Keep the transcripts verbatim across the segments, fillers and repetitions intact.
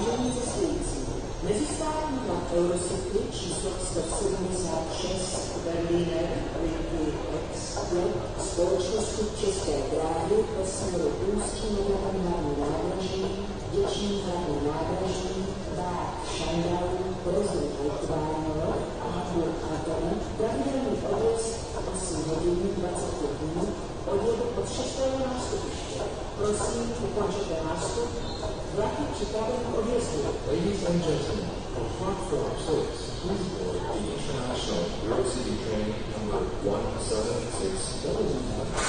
Vážení cestující, mezistátní vlak Eurocity číslo sto sedmdesát šest Berliner linky X společnosti České dráhy ve směru Ústí nad Labem hlavní nádraží, Děčín hlavní nádraží, Bad Schandau, Rozdíl Altbáno a Hamburg Hatten, pravidelný odjezd osm hodin dvacet pět minut, odjede od šestého nástupiště. Prosím, ukončete nástup. Vlaky připraven k odjezdu. Ladies and gentlemen, on platform six, please board the international Eurocity train number one seven six seven.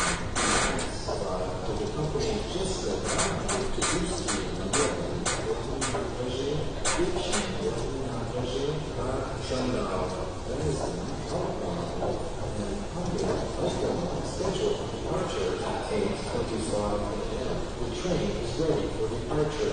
To the company České dráhy to Ústí nad Labem, nádraží, Děčín hlavní nádraží, Bad Schandau, Dresden, Altbáno, and Hamburg Hatten. Scheduled departure at eight twenty-five a m The train is ready for departure.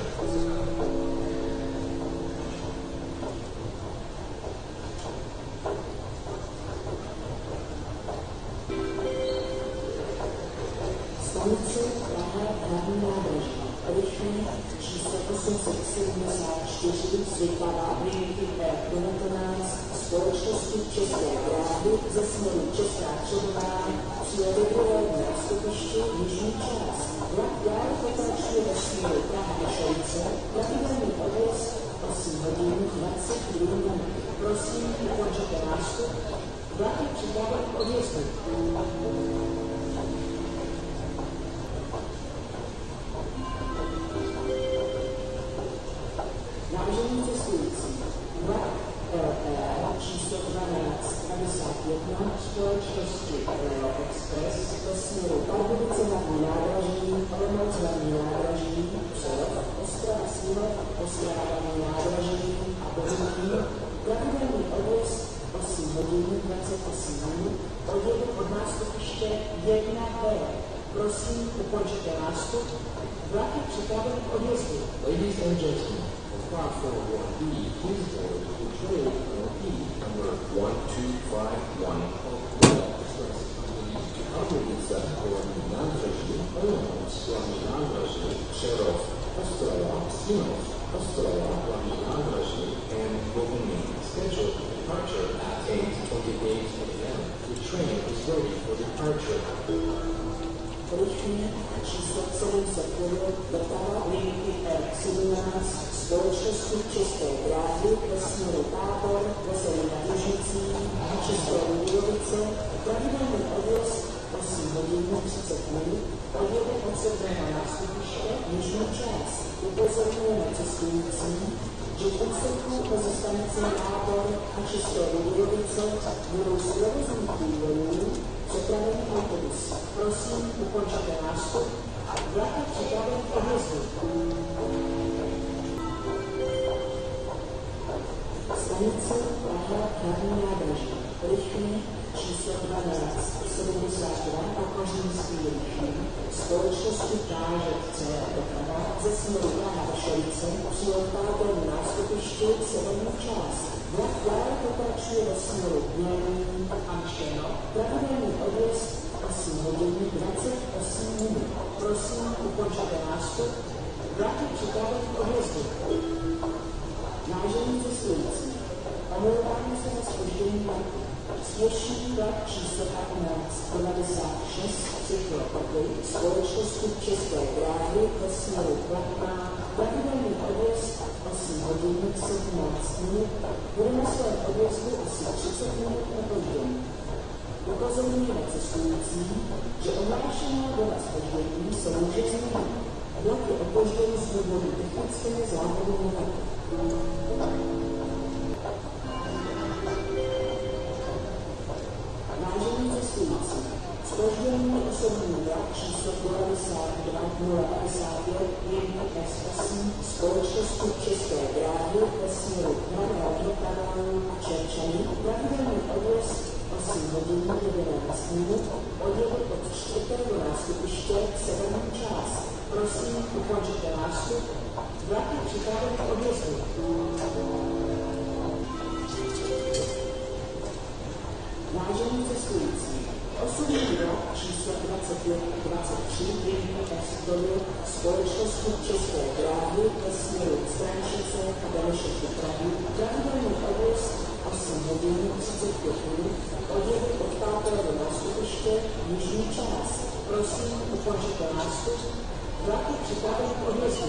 Stanice Praha hlavní nádraží. Rychlík číslo osm set sedmdesát čtyři Světlava linky R devatenáct společnosti České dráhy ze směru Česká Třebová přijeli druhé nástupiště jižní část. Vlak dále pokračuje ve směru Praha Šejce, pravidelný odjezd osm hodin dvacet dva minut. Prosím, ukončete nástup. Vlak je připraven k odjezdu. Vážení cestující, vlak L E číslo dvanáct padesát jedna společnosti Leo Express ve směru Pardubice hlavní nádraží, Olomouc hlavní nádraží, Přerov, Ostrava Smilov, Ostrava hlavní nádraží a Bohumín, pravidelný odjezd osm hodin dvacet osm minut, odjede od nástupiště jedna B. Prosím, ukončete nástup. Vlak je připraven k odjezdu. Ladies and gentlemen, platform one B, please board the train one B number one two five one of Leo Express. To Pardubice hlavní nádraží, Olomouc hlavní nádraží, Přerov, Ostrava, Smilov, Ostrava hlavní nádraží, and Bohumín. Scheduled departure at eight twenty-eight a m The train is ready for departure. Rychlík číslo sedm set devět Vltava linky R sedmnáct společnosti České dráhy ve směru Tábor, Veselí nad Lužnicí a České Budějovice, pravidelný odjezd osm hodin třicet minut, odjede od sedmého nástupiště jižní část. Upozorňujeme cestující, že v úseku mezi stanicí Tábor a České Budějovice budou z provozních důvodů přepravený autobus. Prosím, ukončete nástup. Vlak je připraven k odjezdu. Stanice Praha hlavní nádraží. Rychlík číslo dvanáct sedmdesát dva Papažínský rychlík společnosti Pláže C doprava ze směru Praha Šejce přijel táborní nástupiště severní část. Vlak dále pokračuje ve směru Mělník a Mšeno, pravidelný odjezd osm hodin dvacet osm minut. Prosím, ukončete nástup. Vlak je připraven k odjezdu. Vážení cestující, omlouváme se za zpoždění vlaku. Spěšný vlak číslo patnáct devadesát šest Cyklopoty společnosti České dráhy ve směru Kladna, pravidelný odjezd osm hodin sedmnáct minut, bude na svém odjezdu asi třicet minut opoždění. Upozorňujeme cestující, že ohlášená doba zpoždění se může změnit. Vlak je opožděn z důvodu technické závody vlaku. Vážení cestující, zpožděný osobní vlak číslo devadesát dva nula padesát pět jedna S osm společnosti České dráhy ve směru Hradec Králů a Čerčany, pravidelný odjezd osm hodin jedenáct minut, odjede od čtvrtého nástupiště severní část. Prosím, ukončete nástup. Vlak je připraven k odjezdu. Vážení cestující, osobní vlak číslo dvacet pět dvacet tři S devět společnosti České dráhy dráhy ve směru Strážnice a Benešov do Prahy, pravidelný odvoz osm hodin třicet pět minut, odjedy od pátého nástupiště jižní část. Prosím, ukončete nástup. Vlak je připraven k odjezdu.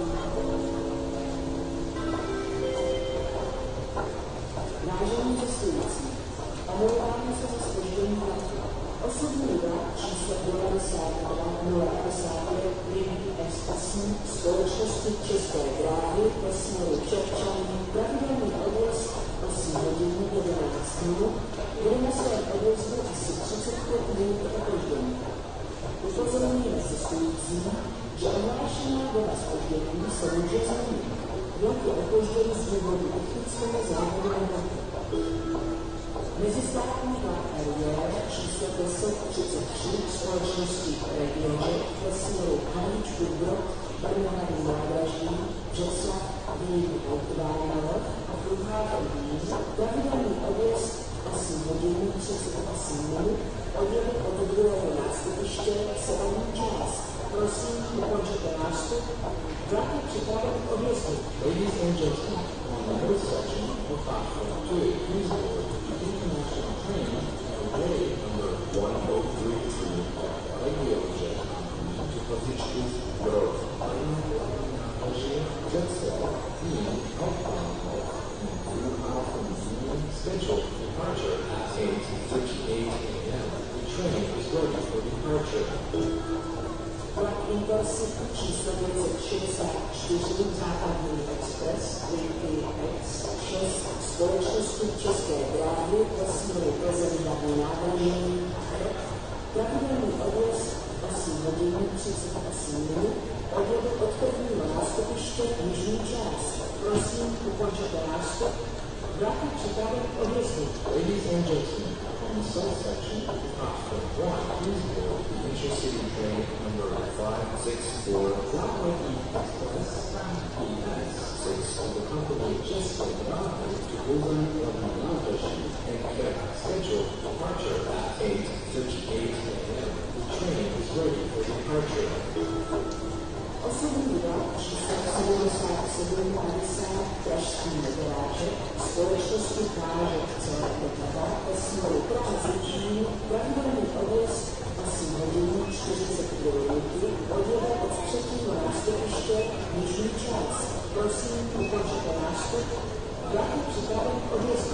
Vážení cestující, omlouváme se za zpoždění vlaku. Osobní vlak číslo devadesát dva nula padesát pět Lady Expressní společnosti České dráhy ve směru Čepčany, pravidelný odvoz osm hodin jedenáct minut, bude na svém odjezdu asi třicet pět minut opoždění. Upozorňujeme cestující, že ohlášená doba zpoždění se může změnit. Vlak je opožděný z důvodu technického závodu na vlaku. Mezistátní vlak Ariel číslo deset třicet tři společnosti Regione ve směru Havíč-Budbrod, Brnohradní nádraží, Břeclav, Výjimky Autobánovo a Flughafen Vín, pravidelný odjezd osm hodin třicet osm minut, odjedy od druhého nástupiště severní část. Prosím, ukončete nástup. Vlak je připraven k odjezdu. Ladies and gentlemen, on the north section of platform two, please board the international train array number one oh three two of Regiojet to Posichkis Brod. Jetsail team outbound in Flughafen Wien, scheduled departure at eight thirty-eight a m The train is ready for departure. Vlak Intercity číslo devět šedesát čtyři Západní Express Lady X šest společnosti České dráhy ve směru Plzeň hlavní nádraží a Chreb, pravidelný odvoz osm hodin třicet osm minut, odjedy od prvního nástupiště jižní část. Prosím, ukončete nástup. Vlak je připraven k odjezdu. Ladies and gentlemen, on the south section of platform one, please board the intercity train number five six four Flatway Express E S six of the company České dráhy to Plzeň hlavní nádraží and kept scheduled departure at eight thirty-eight a m The train is ready for departure. Osobní vlak číslo sedmdesát sedm padesát Pražský Meteráček společnosti Kážek C. Petava ve směru Praha-Zlín, pravidelný odjezd osm hodin čtyřicet dvě minuty, odjede od třetího nástupiště jižní část. Prosím, ukončete nástup. Vlak je připraven k odjezdu.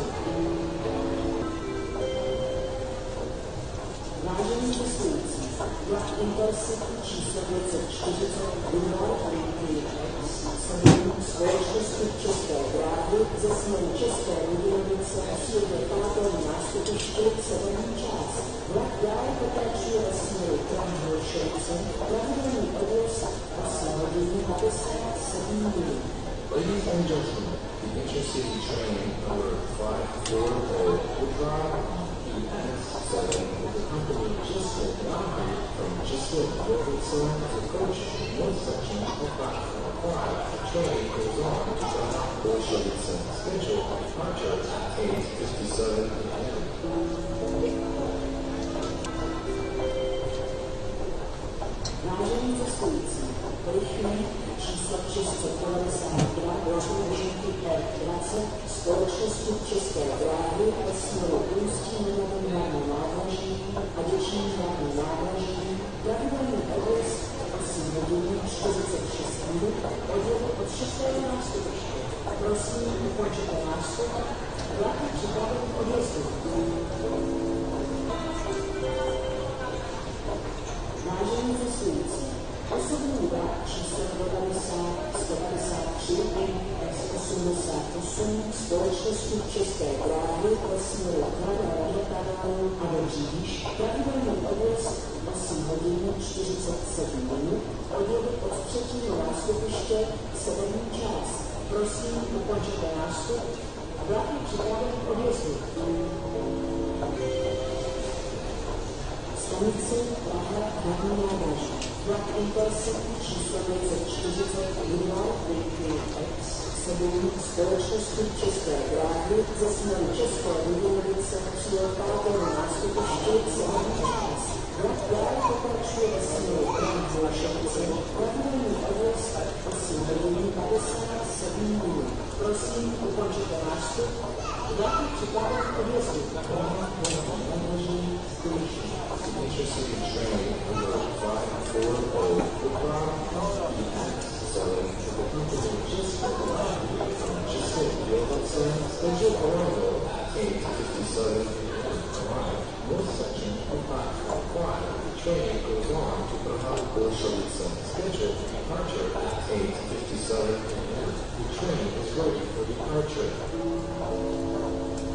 Vážení cestující, vlak Intercity číslo devět set čtyřicet Dunbar Lady X sedm společnosti České dráhy ze směru České Budějovice přijede pátou nástupiště severní část. Vlak dále pokračuje ve směru Praha-Holešovice, pravidelný odjezd osm hodin padesát sedm minut. Ladies and gentlemen, the intercity train number five four zero Budvar E S seven of the company České dráhy from České Budějovice to coach north section of platform five. The train goes on to Praha-Holešovice, scheduled departure at eight fifty-seven a m Vážení cestující, rychlý číslo šest set devadesát dva Rožnožníky R dvacet společnosti České dráhy ve směru Ústí nad Labem hlavní nádraží a Děčín hlavní nádraží, pravidelný odjezd osm hodin čtyřicet šest minut, odjede od šestého nástupiště. Prosím, ukončete nástup. Vlak je připraven k odjezdu. Vážení cestující, osobní vlak číslo devadesát sto padesát tři S osmdesát osm společnosti České dráhy ve směru Hrada Rožnov a Dobříž, pravidelný odjezd osm hodin čtyřicet sedm minut, odjede od třetího nástupiště severní část. Prosím, ukončete nástup. Vlak je připraven k odjezdu. Stanice Praha hlavní nádraží. Vlak Intercity číslo devět set čtyřicet Dunbar Lady X sedm společnosti České dráhy ze směru České Budějovice přijel pátého nástupiště severní část. Vlak dále pokračuje ve směru Praha-Holešovice, pravidelný odjezd osm hodin Prosím, ukončite nástup. Ďakujem čekávať poviesku. Interested in training under five four zero selling to the company just for the just for the schedule arrival eight fifty-seven arrive. Most section of platform five. Training goes on to Praha Bolshovice. Scheduled departure eight fifty-seven a m. The train is ready for departure.